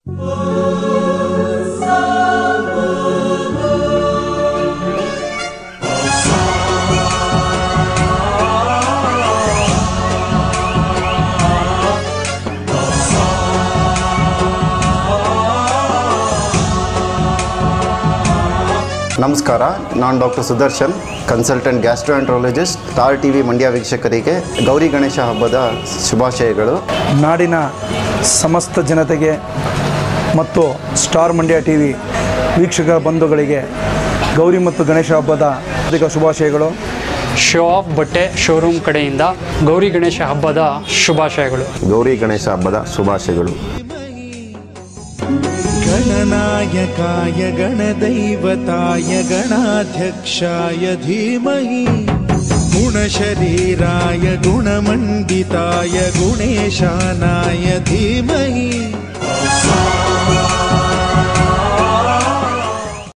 ನಮಸ್ಕಾರ, ನಾನು doctor Sudarshan, consultant gastroenterologist. Star TV Mandya ವೀಕ್ಷಕರಿಗೆ ಗೌರಿ ಗಣೇಶ ಹಬ್ಬದ ಶುಭಾಶಯಗಳು. ನಾಡಿನ ಸಮಸ್ತ ಜನತೆಗೆ ಮತ್ತು ಸ್ಟಾರ್ ಮಂಡ್ಯ ಟಿವಿ ವೀಕ್ಷಕ ಬಂಧುಗಳಿಗೆ ಗೌರಿ ಮತ್ತು ಗಣೇಶ ಹಬ್ಬದ ಹಾರ್ದಿಕ ಶುಭಾಶಯಗಳು. ಶೋ ಆಫ್ ಬಟ್ಟೆ ಶೋರೂಮ್ ಕಡೆಯಿಂದ ಗೌರಿ ಗಣೇಶ ಹಬ್ಬದ ಶುಭಾಶಯಗಳು. ಗೌರಿ ಗಣೇಶ ಹಬ್ಬದ ಶುಭಾಶಯಗಳು. गणनायकाय गणदैवताय गणाध्यक्षाय धीमहि गुणशरीराय गुणमण्डिताय गुणेशानाय धीमहि